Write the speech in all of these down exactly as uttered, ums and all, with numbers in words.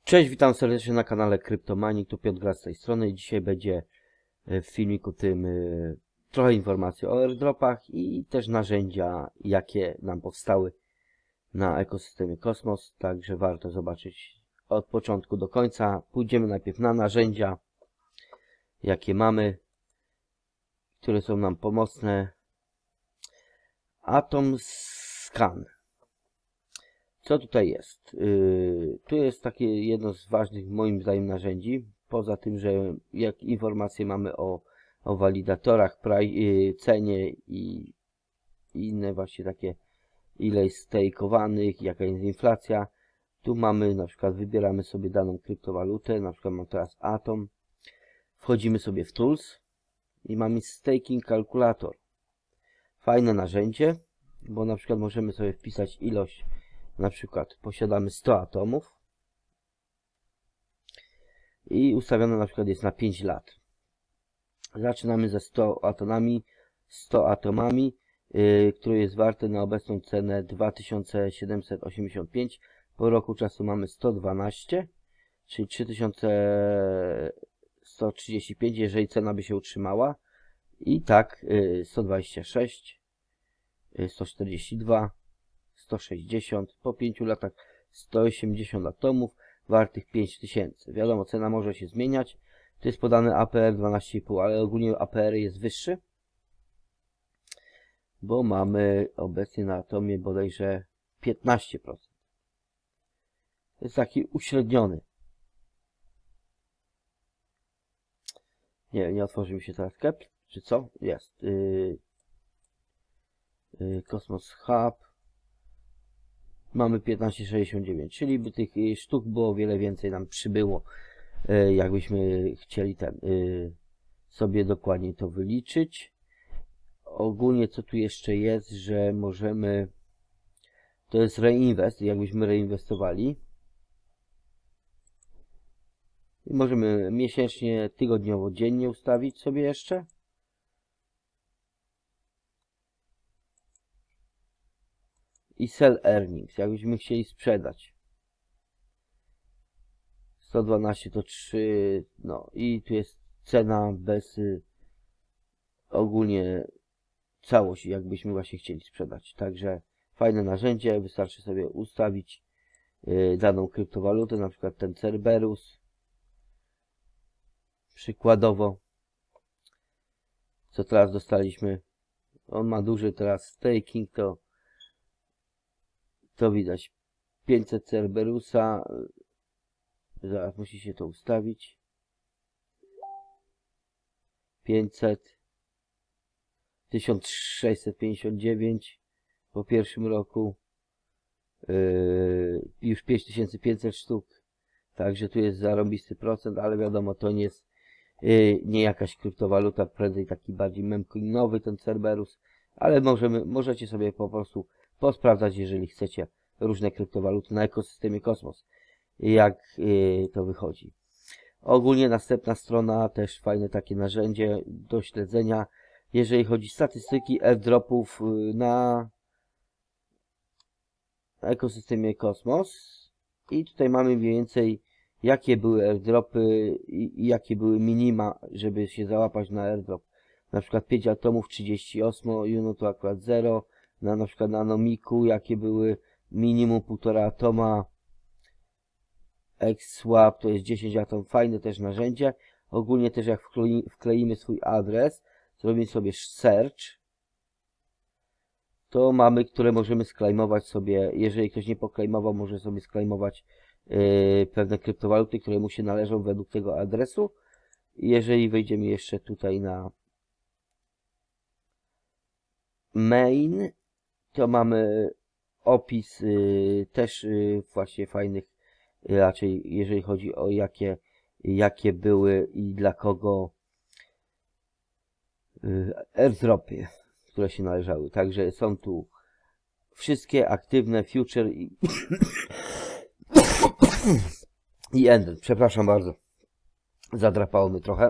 Cześć, witam serdecznie na kanale Kryptomani, tu Piotr Gra z tej strony i dzisiaj będzie w filmiku tym trochę informacji o airdropach i też narzędzia, jakie nam powstały na ekosystemie Kosmos, także warto zobaczyć od początku do końca. Pójdziemy najpierw na narzędzia, jakie mamy, które są nam pomocne. Atom Scan. Co tutaj jest? Yy, tu jest takie jedno z ważnych moim zdaniem narzędzi. Poza tym, że jak informacje mamy o, o walidatorach, yy, cenie i, i inne właśnie takie, ile jest stakeowanych, jaka jest inflacja. Tu mamy na przykład, wybieramy sobie daną kryptowalutę, na przykład mam teraz Atom. Wchodzimy sobie w Tools i mamy Staking Calculator. Fajne narzędzie, bo na przykład możemy sobie wpisać ilość. Na przykład posiadamy sto atomów i ustawione na przykład jest na pięć lat. Zaczynamy ze sto atomami, sto atomami, yy, które jest warte na obecną cenę dwa tysiące siedemset osiemdziesiąt pięć. Po roku czasu mamy sto dwanaście, czyli trzy tysiące sto trzydzieści pięć, jeżeli cena by się utrzymała. I tak yy, sto dwadzieścia sześć, yy, sto czterdzieści dwa, sto sześćdziesiąt, po pięciu latach sto osiemdziesiąt atomów wartych pięć tysięcy. Wiadomo, cena może się zmieniać. To jest podane A P R dwanaście i pół, ale ogólnie A P R jest wyższy, bo mamy obecnie na atomie bodajże piętnaście procent. To jest taki uśredniony. Nie, nie otworzy mi się teraz kep, czy co? Jest. Yy, yy, Kosmos Hub. Mamy piętnaście sześćdziesiąt dziewięć, czyli by tych sztuk było o wiele więcej nam przybyło, jakbyśmy chcieli ten, sobie dokładnie to wyliczyć. Ogólnie co tu jeszcze jest, że możemy, to jest reinvest, jakbyśmy reinwestowali. I możemy miesięcznie, tygodniowo, dziennie ustawić sobie jeszcze. I sell earnings, jakbyśmy chcieli sprzedać. sto dwanaście to trzy, no i tu jest cena bez y, ogólnie całość, jakbyśmy właśnie chcieli sprzedać. Także fajne narzędzie, wystarczy sobie ustawić y, daną kryptowalutę, na przykład ten Cerberus. Przykładowo, co teraz dostaliśmy, on ma duży teraz staking, to to widać pięćset Cerberusa, zaraz musi się to ustawić, pięćset, tysiąc sześćset pięćdziesiąt dziewięć po pierwszym roku, yy, już pięć tysięcy pięćset sztuk, także tu jest zarąbisty procent, ale wiadomo, to nie jest yy, nie jakaś kryptowaluta, prędzej taki bardziej memcoinowy ten Cerberus, ale możemy, możecie sobie po prostu posprawdzać, jeżeli chcecie, różne kryptowaluty na ekosystemie Kosmos, jak yy, to wychodzi. Ogólnie następna strona, też fajne takie narzędzie do śledzenia, jeżeli chodzi o statystyki airdropów yy, na ekosystemie Kosmos. I tutaj mamy mniej więcej, jakie były airdropy i, i jakie były minima, żeby się załapać na airdrop. Na przykład pięć atomów, trzydzieści osiem, Juno to akurat zero. Na, na przykład na Nomiku, jakie były minimum półtora atoma, X-Swap to jest dziesięć atom, fajne też narzędzie. Ogólnie też jak wklei, wkleimy swój adres, zrobimy sobie search, to mamy, które możemy sklejmować sobie, jeżeli ktoś nie poklejmował, może sobie sklejmować yy, pewne kryptowaluty, które mu się należą według tego adresu. Jeżeli wejdziemy jeszcze tutaj na main, to mamy opis y, też y, właśnie fajnych, y, raczej jeżeli chodzi o jakie, jakie były i dla kogo y, airdropy, które się należały. Także są tu wszystkie aktywne, future i, i ended. Przepraszam bardzo, zadrapało mnie trochę.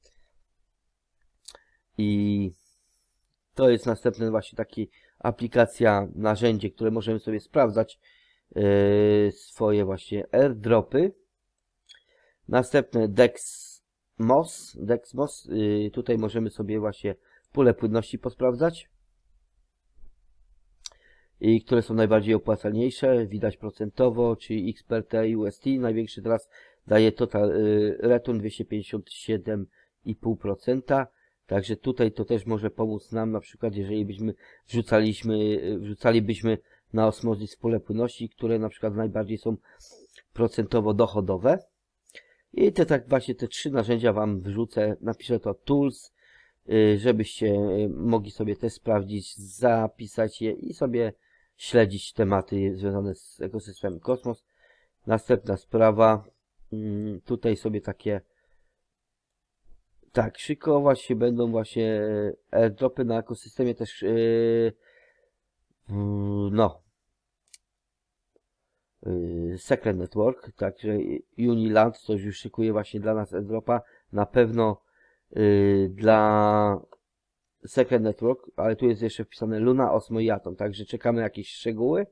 I to jest następny właśnie taki aplikacja, narzędzie, które możemy sobie sprawdzać yy, swoje właśnie airdropy. Następne Dexmos. Dexmos. Yy, tutaj możemy sobie właśnie pulę płynności posprawdzać. I które są najbardziej opłacalniejsze. Widać procentowo, czyli X P R T i U S T. Największy teraz daje Total yy, Return dwieście pięćdziesiąt siedem i pół procent. Także tutaj to też może pomóc nam, na przykład jeżeli byśmy wrzucaliśmy, wrzucalibyśmy na Osmosis pulę płynności, które na przykład najbardziej są procentowo dochodowe. I te tak właśnie te trzy narzędzia wam wrzucę, napiszę to Tools, żebyście mogli sobie też sprawdzić, zapisać je i sobie śledzić tematy związane z ekosystemem Kosmos. Następna sprawa, tutaj sobie takie tak, szykować się będą właśnie airdropy na ekosystemie też yy, no yy, Secret Network, także Uniland coś już szykuje właśnie dla nas airdropa, na pewno yy, dla Secret Network, ale tu jest jeszcze wpisane Luna, Osmo i Atom, także czekamy na jakieś szczegóły,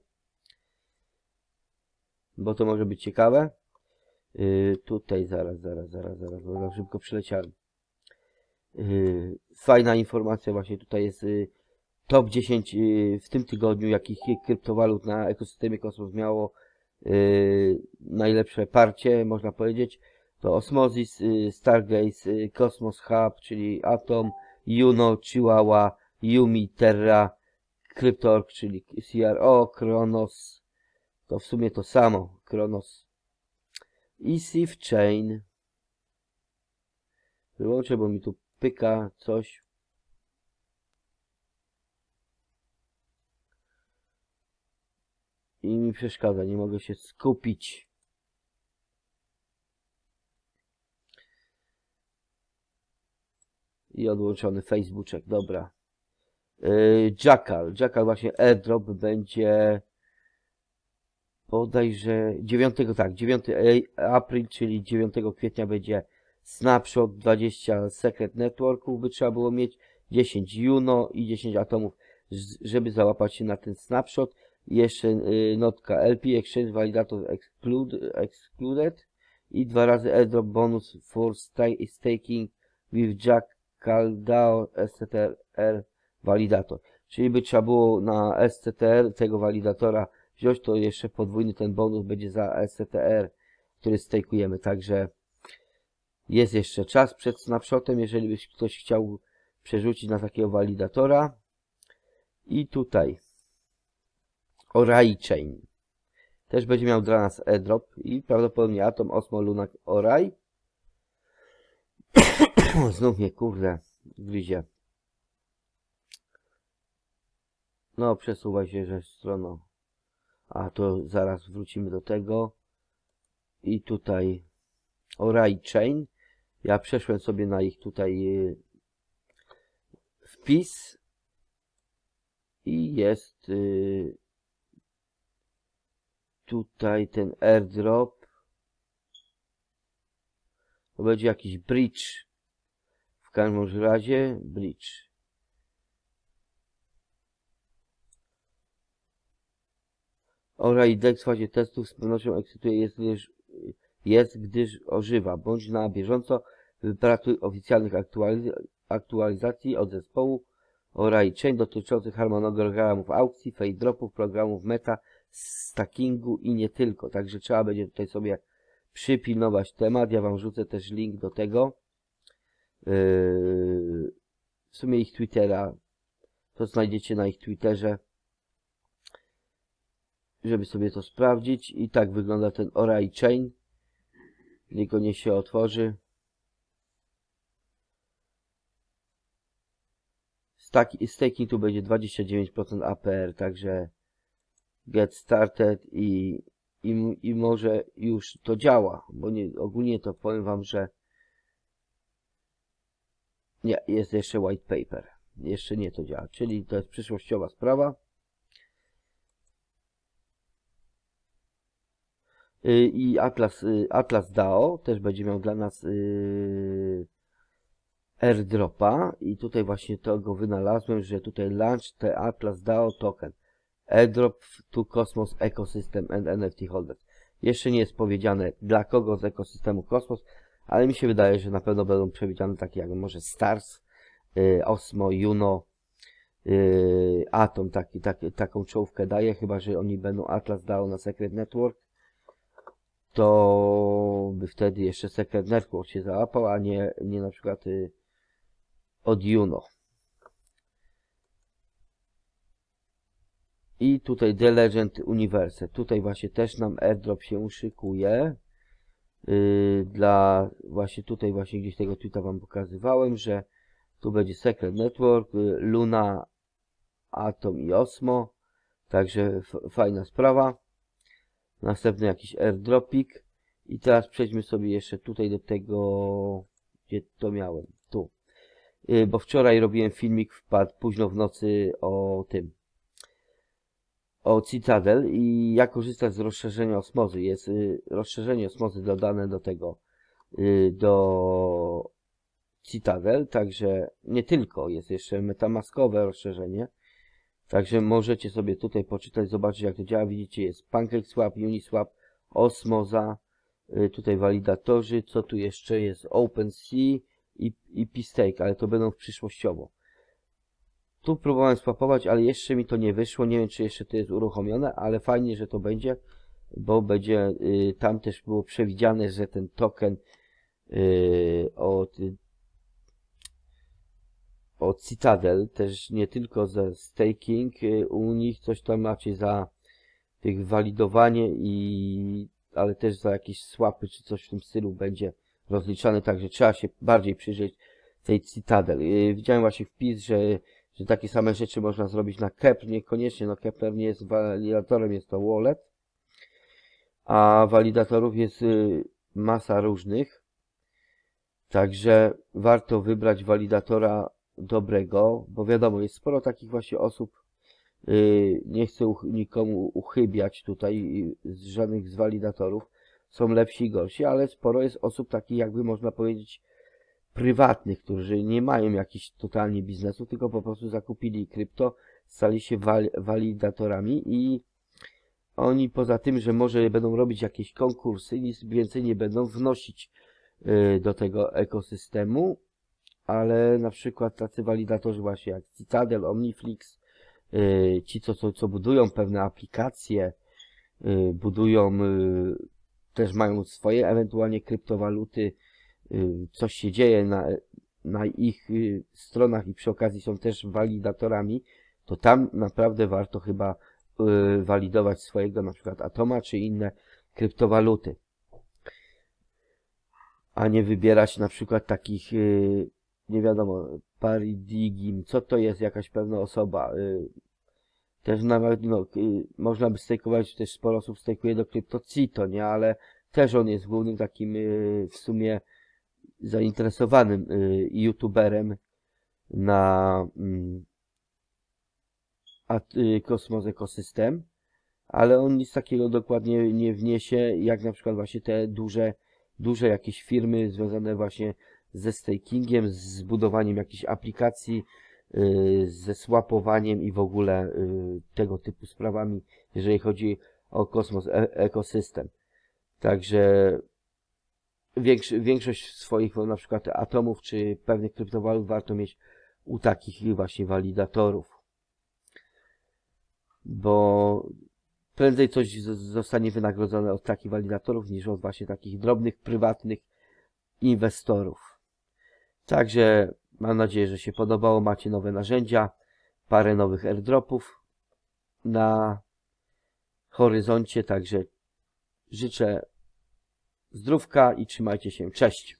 bo to może być ciekawe. Yy, tutaj zaraz, zaraz, zaraz, zaraz, zaraz szybko przyleciałem. Yy, fajna informacja właśnie tutaj jest yy, top dziesięć yy, w tym tygodniu, jakich kryptowalut na ekosystemie Kosmos miało yy, najlepsze parcie, można powiedzieć. To Osmosis, yy, Stargaze, yy, Cosmos Hub, czyli Atom, Juno, Chihuahua, Yumi, Terra, Cryptorg, czyli C R O, Kronos, to w sumie to samo, Kronos i Sieve Chain. Wyłączę, bo mi tu pyka coś. I mi przeszkadza, nie mogę się skupić. I odłączony Facebooczek, dobra. Yy, Jackal, Jackal właśnie airdrop będzie bodajże dziewiątego, tak, dziewiątego april, czyli dziewiątego kwietnia będzie snapshot, dwadzieścia Secret Networków by trzeba było mieć, dziesięć Juno i dziesięć atomów, żeby załapać się na ten snapshot. I jeszcze y, notka L P Exchange Validator exclude, Excluded i dwa razy airdrop bonus for staking with Jackal DAO S C T R Validator. Czyli by trzeba było na S C T R tego walidatora wziąć, to jeszcze podwójny ten bonus będzie za S C T R, który stakujemy, także jest jeszcze czas przed snapshotem, jeżeli byś ktoś chciał przerzucić na takiego walidatora. I tutaj Orai Chain też będzie miał dla nas airdrop i prawdopodobnie Atom, Osmo, Luna, Orai. Znów mnie kurde gryzie. No przesuwaj się, że stroną. A to zaraz wrócimy do tego. I tutaj Orai Chain. Ja przeszłem sobie na ich tutaj wpis. I jest tutaj ten airdrop. To będzie jakiś bridge. W każdym razie bridge. Orai Dex w fazie testów z pewnością ekscytuje jest, gdyż, jest, gdyż ożywa. Bądź na bieżąco, wypratuj oficjalnych aktualiz aktualizacji od zespołu Orai Chain dotyczących harmonogramów aukcji, fade dropów, programów meta, stackingu i nie tylko. Także trzeba będzie tutaj sobie przypilnować temat. Ja wam rzucę też link do tego. Yy, w sumie ich Twittera. To znajdziecie na ich Twitterze, żeby sobie to sprawdzić. I tak wygląda ten Orai Chain. Tylko niech się otworzy. Staking tu będzie dwadzieścia dziewięć procent A P R, także get started i, i, i może już to działa, bo nie, ogólnie to powiem wam, że nie, jest jeszcze white paper, jeszcze nie to działa, czyli to jest przyszłościowa sprawa. I Atlas, Atlas DAO też będzie miał dla nas yy, airdropa i tutaj właśnie to go wynalazłem, że tutaj launch the Atlas DAO token airdrop to Cosmos Ecosystem and N F T holders. Jeszcze nie jest powiedziane dla kogo z ekosystemu Kosmos, ale mi się wydaje, że na pewno będą przewidziane takie jak może Stars, y, Osmo, Juno, y, Atom, taki, taki, taką czołówkę daje, chyba że oni będą Atlas dał na Secret Network, to by wtedy jeszcze Secret Network się załapał, a nie, nie na przykład y, od Juno. I tutaj The Legend Universe. Tutaj właśnie też nam airdrop się szykuje. Yy, dla właśnie tutaj właśnie gdzieś tego tweeta wam pokazywałem, że tu będzie Secret Network, yy, Luna, Atom i Osmo. Także fajna sprawa. Następny jakiś airdropik. I teraz przejdźmy sobie jeszcze tutaj do tego, gdzie to miałem. Tu. Yy, bo wczoraj robiłem filmik, wpadł późno w nocy o tym. O Citadel i jak korzystać z rozszerzenia osmozy. Jest y, rozszerzenie osmozy dodane do tego, y, do Citadel, także nie tylko, jest jeszcze metamaskowe rozszerzenie. Także możecie sobie tutaj poczytać, zobaczyć jak to działa. Widzicie, jest PancakeSwap, Uniswap, Osmoza, y, tutaj walidatorzy, co tu jeszcze jest, OpenSea i, i P-Stake, ale to będą przyszłościowo. Tu próbowałem swapować, ale jeszcze mi to nie wyszło. Nie wiem, czy jeszcze to jest uruchomione, ale fajnie, że to będzie, bo będzie y, tam też było przewidziane, że ten token y, od, y, od Citadel, też nie tylko za staking, y, u nich coś tam macie za tych walidowanie, i ale też za jakieś swapy czy coś w tym stylu będzie rozliczane, także trzeba się bardziej przyjrzeć tej Citadel. Y, widziałem właśnie wpis, że że takie same rzeczy można zrobić na Kepler, niekoniecznie, no Kepler nie jest walidatorem, jest to wallet, a walidatorów jest y, masa różnych, także warto wybrać walidatora dobrego, bo wiadomo, jest sporo takich właśnie osób, y, nie chcę uch nikomu uchybiać tutaj y, z żadnych z walidatorów, są lepsi i gorsi, ale sporo jest osób takich, jakby można powiedzieć, prywatnych, którzy nie mają jakichś totalnie biznesu, tylko po prostu zakupili krypto, stali się wal walidatorami i oni poza tym, że może będą robić jakieś konkursy, nic więcej nie będą wnosić y, do tego ekosystemu, ale na przykład tacy walidatorzy właśnie jak Citadel, Omniflix, y, ci co, co, co budują pewne aplikacje, y, budują, y, też mają swoje ewentualnie kryptowaluty, coś się dzieje na, na ich stronach i przy okazji są też walidatorami, to tam naprawdę warto chyba y, walidować swojego na przykład Atoma czy inne kryptowaluty, a nie wybierać na przykład takich y, nie wiadomo, Paradigm, co to jest, jakaś pewna osoba. Y, też nawet no, y, można by stejkować, też sporo osób stejkuje do CryptoCito, nie, ale też on jest głównym takim y, w sumie zainteresowanym y, youtuberem na y, at, y, Cosmos Ecosystem, ale on nic takiego dokładnie nie wniesie, jak na przykład właśnie te duże, duże jakieś firmy związane właśnie ze stakingiem, z budowaniem jakichś aplikacji, y, ze swapowaniem i w ogóle y, tego typu sprawami, jeżeli chodzi o Cosmos e Ecosystem. Także Większość, większość swoich na przykład atomów czy pewnych kryptowalut warto mieć u takich właśnie walidatorów, bo prędzej coś zostanie wynagrodzone od takich walidatorów niż od właśnie takich drobnych, prywatnych inwestorów. Także mam nadzieję, że się podobało, macie nowe narzędzia, parę nowych airdropów na horyzoncie, także życzę zdrówka i trzymajcie się. Cześć!